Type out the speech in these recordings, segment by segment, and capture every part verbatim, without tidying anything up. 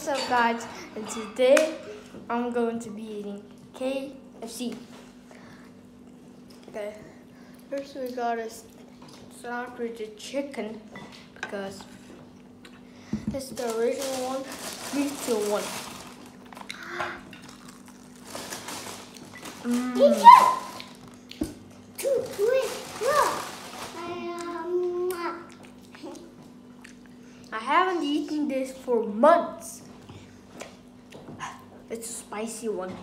What's up, guys? And today I'm going to be eating K F C. Okay, first we gotta start with the chicken because it's the original one. Three, two, one. Mm. Two, three, four. I haven't eaten this for months. It's a spicy one.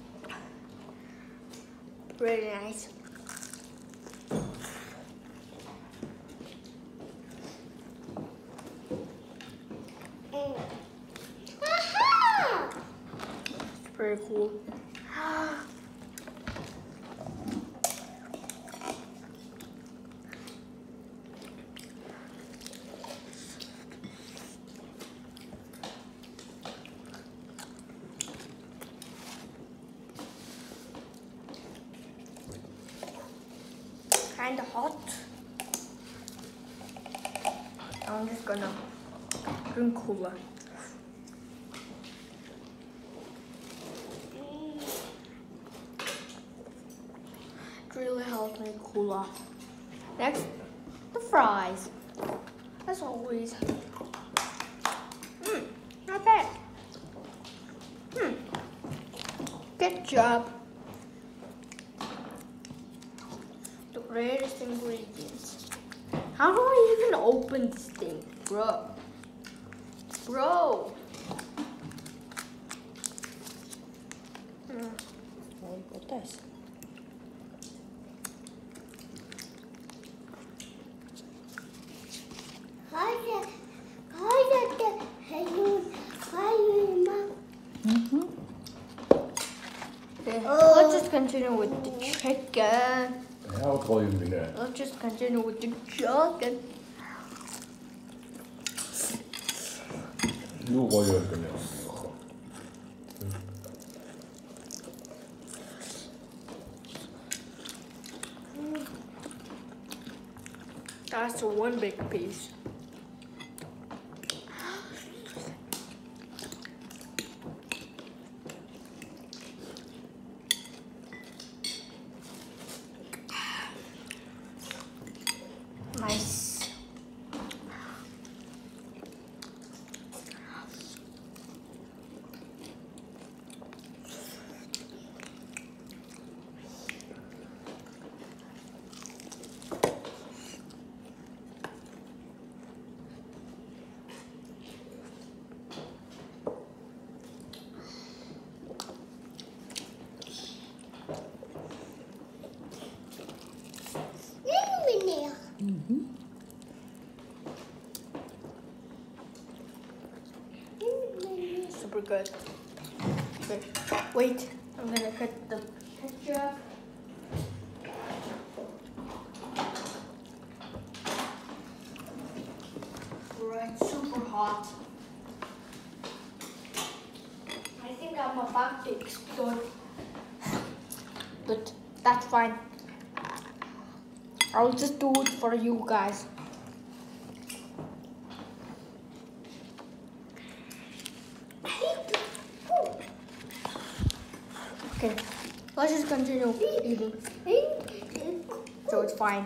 Really nice. It's pretty cool. Kinda hot. I'm just gonna drink cooler. It really helps me cool off. Next, the fries. As always. Mmm, not bad. Hmm. Good job. The greatest ingredients. How do I even open this thing, bro? Bro. Hmm. Oh, you got this. Mm-hmm. Okay, oh. Let's just continue with the chicken. How call you minute? Let's just continue with the chicken. You call you minute. That's one big piece. Nice. Mm-hmm. Super good. Okay, wait. I'm gonna cut the ketchup. Right, super hot. I think I'm about to explode. But that's fine. I'll just do it for you guys. Okay, let's just continue eating. So it's fine.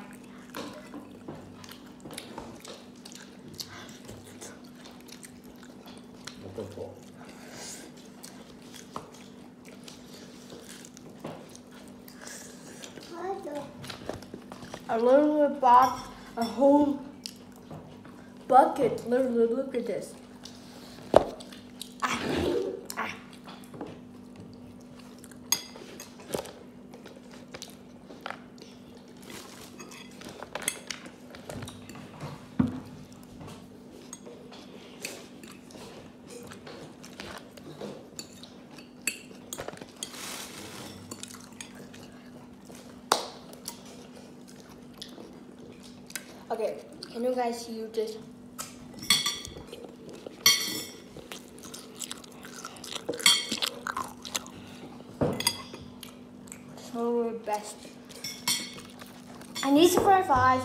I literally bought a whole bucket. Literally, look at this. Ah. Ah. Okay, can you guys see this? So best. I need to fry fries.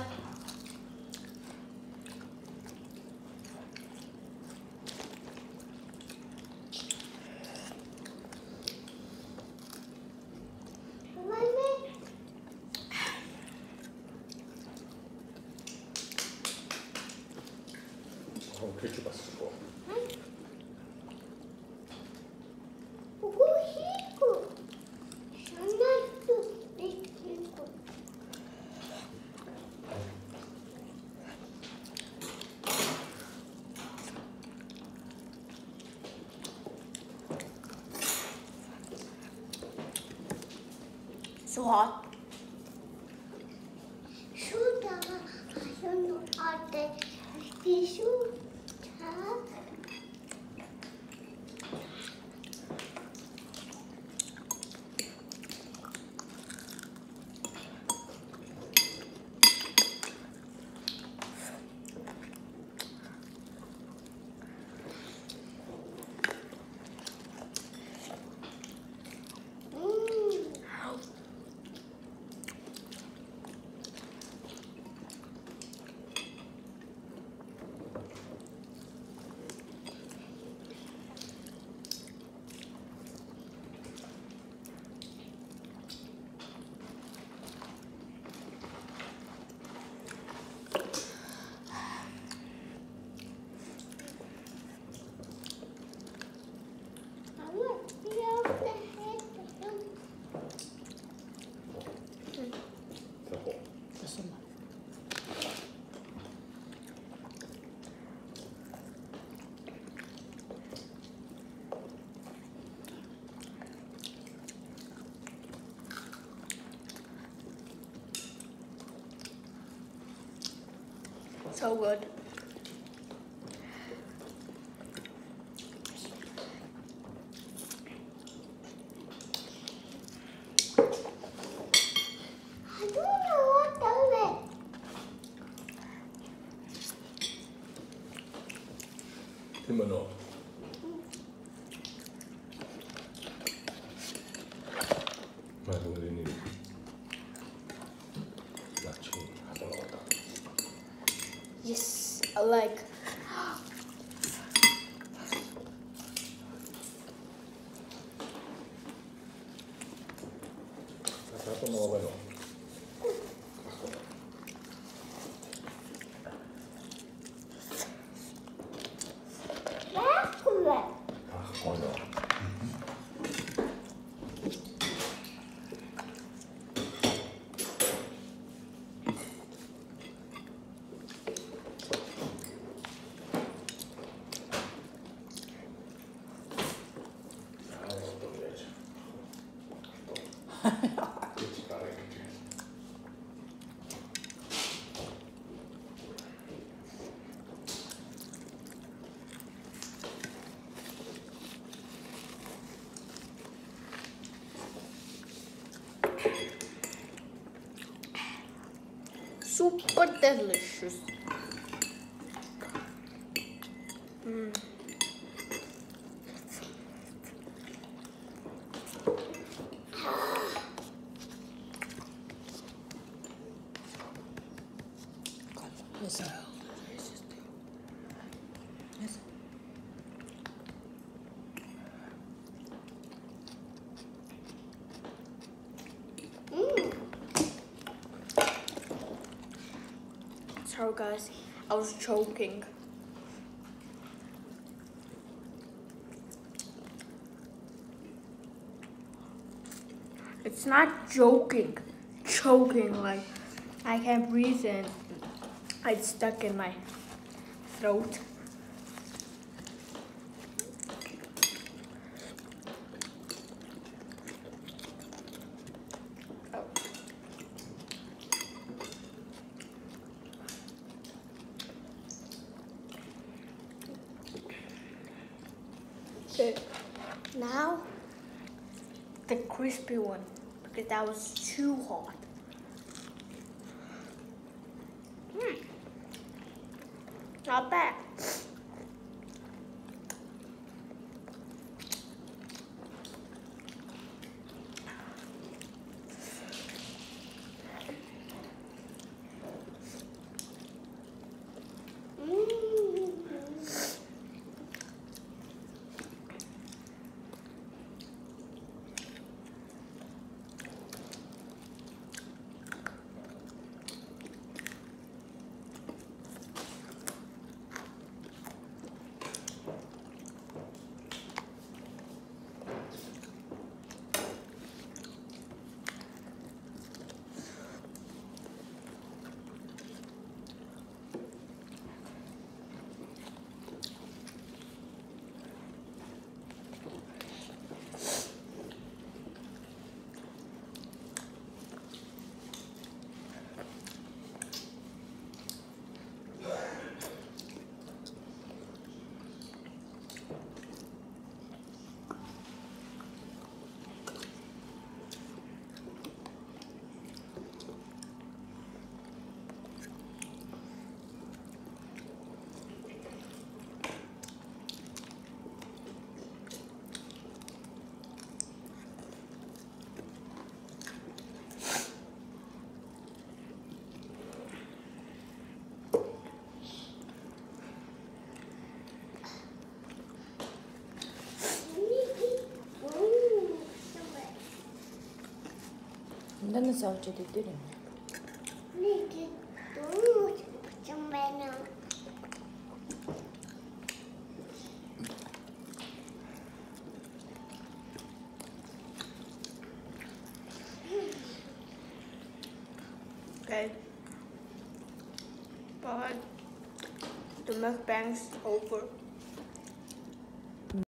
So hot. Shoot, I don't know how to shoot. So good. I don't know what to Timano. Mä tulin niin. Lachiin. Hatalota. Yes, I like. Saat on oveno. Kahkono. Super delicious. Mm. Yes. Yes. Sorry guys, I was choking. It's not joking, choking, like I can't breathe and it's stuck in my throat. Oh. Okay, now the crispy one, because that was too hot. Mm. Not bad. Minsan aja ditirin. Ini gitu. Macam mana? Okay. But the mukbang's over.